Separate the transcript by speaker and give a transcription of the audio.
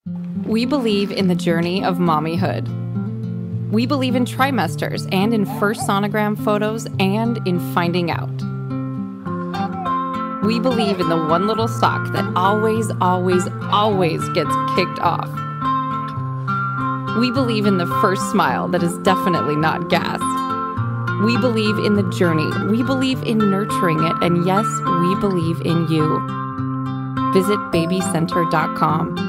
Speaker 1: We believe in the journey of mommyhood. We believe in trimesters and in first sonogram photos and in finding out. We believe in the one little sock that always, always, always gets kicked off. We believe in the first smile that is definitely not gas. We believe in the journey. We believe in nurturing it. And yes, we believe in you. Visit babycenter.com.